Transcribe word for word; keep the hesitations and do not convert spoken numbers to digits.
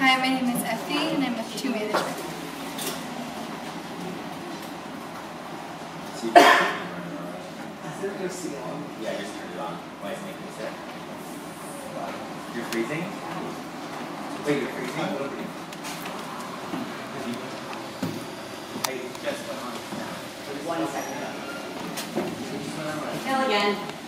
Hi, my name is Effy and I'm with two management. Yeah, just turn it on. Why is it making it set? You're freezing? Wait, you're freezing? I just went on. One second. Tell again.